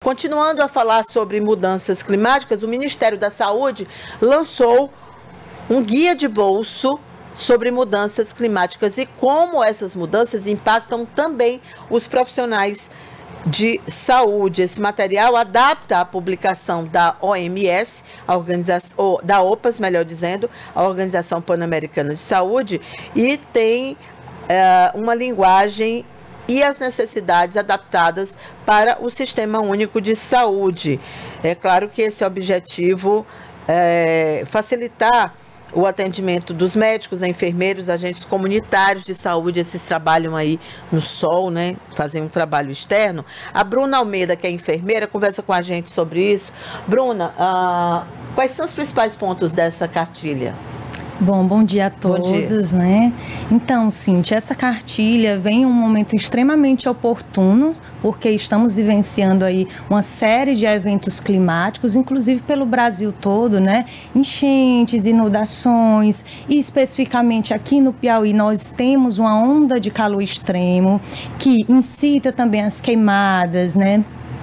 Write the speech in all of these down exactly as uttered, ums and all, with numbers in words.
Continuando a falar sobre mudanças climáticas, o Ministério da Saúde lançou um guia de bolso sobre mudanças climáticas e como essas mudanças impactam também os profissionais de saúde. Esse material adapta a publicação da O M S, a organização, da O P A S, melhor dizendo, a Organização Pan-Americana de Saúde, e tem é, uma linguagem e as necessidades adaptadas para o Sistema Único de Saúde. É claro que esse objetivo é facilitar o atendimento dos médicos, enfermeiros, agentes comunitários de saúde, esses trabalham aí no sol, né? Fazem um trabalho externo. A Bruna Almeida, que é enfermeira, conversa com a gente sobre isso. Bruna, ah, quais são os principais pontos dessa cartilha? Bom, bom dia a todos, dia. né? Então, Cíntia, essa cartilha vem em um momento extremamente oportuno, porque estamos vivenciando aí uma série de eventos climáticos, inclusive pelo Brasil todo, né? Enchentes, inundações, e especificamente aqui no Piauí nós temos uma onda de calor extremo que incita também as queimadas, né?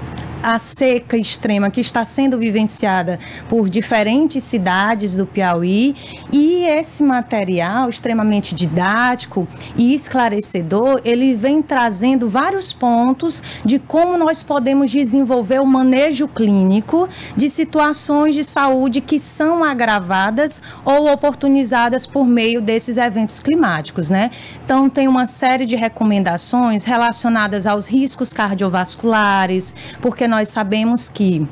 A seca extrema que está sendo vivenciada por diferentes cidades do Piauí, e esse material extremamente didático e esclarecedor, ele vem trazendo vários pontos de como nós podemos desenvolver o manejo clínico de situações de saúde que são agravadas ou oportunizadas por meio desses eventos climáticos, né? Então, tem uma série de recomendações relacionadas aos riscos cardiovasculares, porque nós sabemos que,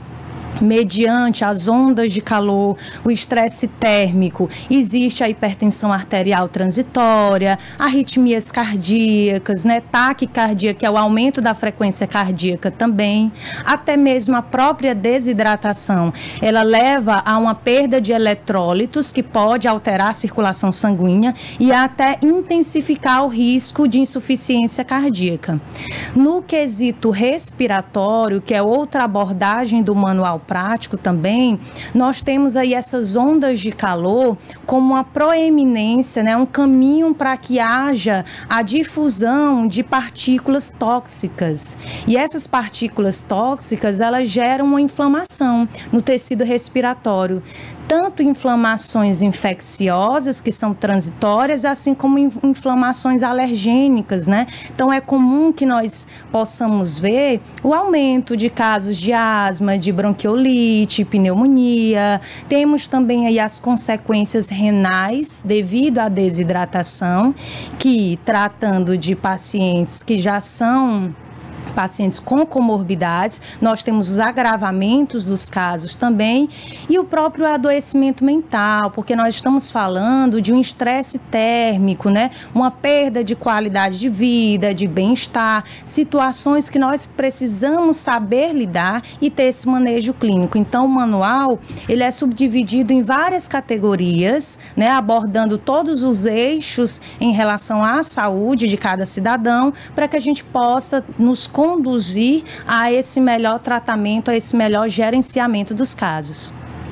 mediante as ondas de calor, o estresse térmico, existe a hipertensão arterial transitória, arritmias cardíacas, né, taquicardia, que é o aumento da frequência cardíaca também, até mesmo a própria desidratação. Ela leva a uma perda de eletrólitos que pode alterar a circulação sanguínea e até intensificar o risco de insuficiência cardíaca. No quesito respiratório, que é outra abordagem do manual prático também, nós temos aí essas ondas de calor como uma proeminência, né, um caminho para que haja a difusão de partículas tóxicas. E essas partículas tóxicas, elas geram uma inflamação no tecido respiratório. Tanto inflamações infecciosas, que são transitórias, assim como inflamações alergênicas, né? Então, é comum que nós possamos ver o aumento de casos de asma, de bronquiolite, pneumonia. Temos também aí as consequências renais devido à desidratação, que, tratando de pacientes que já são pacientes com comorbidades, nós temos os agravamentos dos casos também, e o próprio adoecimento mental, porque nós estamos falando de um estresse térmico, né? Uma perda de qualidade de vida, de bem-estar, situações que nós precisamos saber lidar e ter esse manejo clínico. Então, o manual, ele é subdividido em várias categorias, né? Abordando todos os eixos em relação à saúde de cada cidadão, para que a gente possa nos conduzir a esse melhor tratamento, a esse melhor gerenciamento dos casos.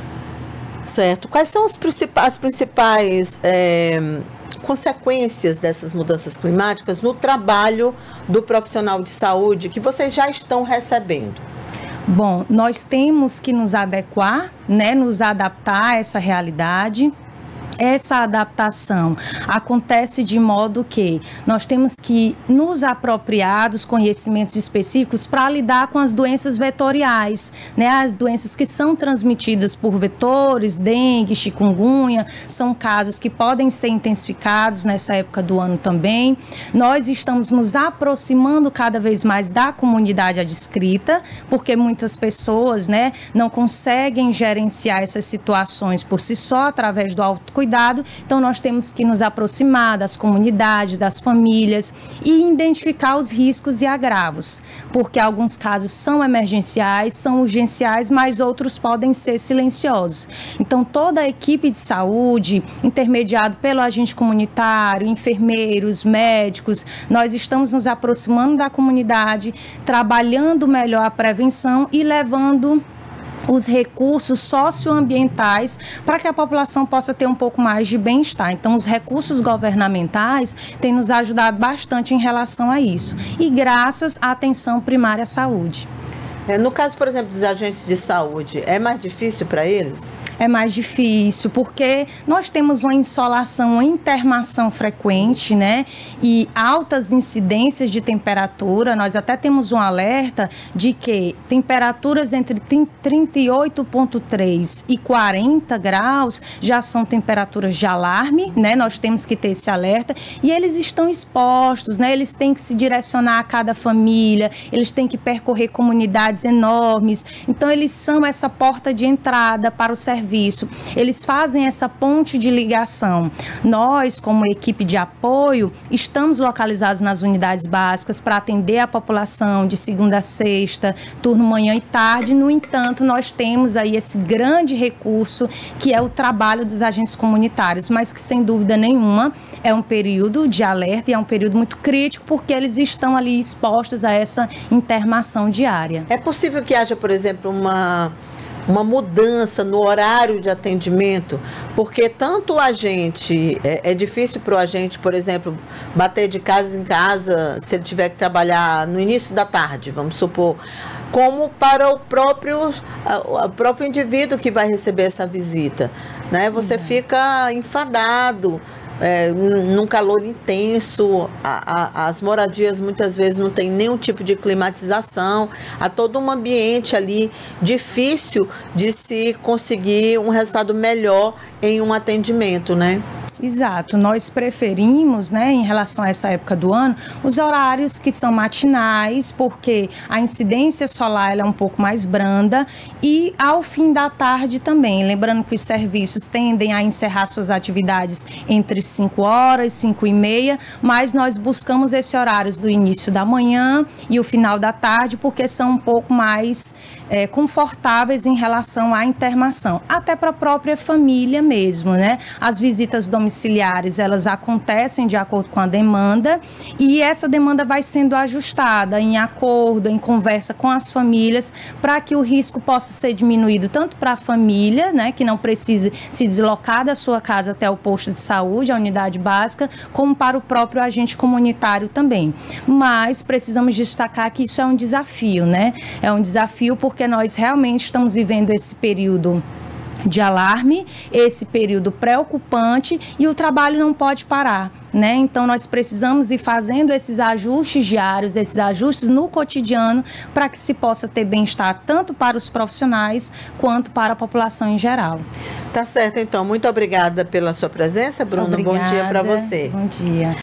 Certo. Quais são os principais, as principais é, consequências dessas mudanças climáticas no trabalho do profissional de saúde que vocês já estão recebendo? Bom, nós temos que nos adequar, né, nos adaptar a essa realidade. Essa adaptação acontece de modo que nós temos que nos apropriar dos conhecimentos específicos para lidar com as doenças vetoriais, né? As doenças que são transmitidas por vetores, dengue, chikungunya, são casos que podem ser intensificados nessa época do ano também. Nós estamos nos aproximando cada vez mais da comunidade adscrita, porque muitas pessoas, né, não conseguem gerenciar essas situações por si só, através do autocuidado. Então, nós temos que nos aproximar das comunidades, das famílias e identificar os riscos e agravos, porque alguns casos são emergenciais, são urgenciais, mas outros podem ser silenciosos. Então, toda a equipe de saúde, intermediado pelo agente comunitário, enfermeiros, médicos, nós estamos nos aproximando da comunidade, trabalhando melhor a prevenção e levando os recursos socioambientais para que a população possa ter um pouco mais de bem-estar. Então, os recursos governamentais têm nos ajudado bastante em relação a isso. E graças à atenção primária à saúde. É, no caso, por exemplo, dos agentes de saúde, é mais difícil para eles? É mais difícil, porque nós temos uma insolação, uma internação frequente, né? E altas incidências de temperatura. Nós até temos um alerta de que temperaturas entre trinta e oito vírgula três e quarenta graus já são temperaturas de alarme, né? Nós temos que ter esse alerta. E eles estão expostos, né? Eles têm que se direcionar a cada família, eles têm que percorrer comunidades enormes, então eles são essa porta de entrada para o serviço, eles fazem essa ponte de ligação. Nós, como equipe de apoio, estamos localizados nas unidades básicas para atender a população de segunda a sexta, turno manhã e tarde. No entanto, nós temos aí esse grande recurso que é o trabalho dos agentes comunitários, mas que sem dúvida nenhuma é um período de alerta e é um período muito crítico porque eles estão ali expostos a essa internação diária. É possível que haja, por exemplo, uma, uma mudança no horário de atendimento? Porque tanto o agente, é, é difícil para o agente, por exemplo, bater de casa em casa se ele tiver que trabalhar no início da tarde, vamos supor, como para o próprio, o próprio indivíduo que vai receber essa visita, né? Você uhum. fica enfadado. É, num calor intenso, a, a, as moradias muitas vezes não tem nenhum tipo de climatização, há todo um ambiente ali difícil de se conseguir um resultado melhor em um atendimento, né? Exato, nós preferimos, né, em relação a essa época do ano, os horários que são matinais, porque a incidência solar ela é um pouco mais branda, e ao fim da tarde também, lembrando que os serviços tendem a encerrar suas atividades entre cinco horas, cinco e meia, mas nós buscamos esse horários do início da manhã e o final da tarde, porque são um pouco mais é, confortáveis em relação à internação, até para a própria família mesmo, né? As visitas domiciliares domiciliares, elas acontecem de acordo com a demanda e essa demanda vai sendo ajustada em acordo, em conversa com as famílias, para que o risco possa ser diminuído tanto para a família, né, que não precise se deslocar da sua casa até o posto de saúde, a unidade básica, como para o próprio agente comunitário também. Mas precisamos destacar que isso é um desafio, né? É um desafio porque nós realmente estamos vivendo esse período de alarme, esse período preocupante e o trabalho não pode parar, né? Então nós precisamos ir fazendo esses ajustes diários, esses ajustes no cotidiano para que se possa ter bem-estar tanto para os profissionais quanto para a população em geral. Tá certo, então. Muito obrigada pela sua presença, Bruna. Obrigada. Bom dia para você. Bom dia.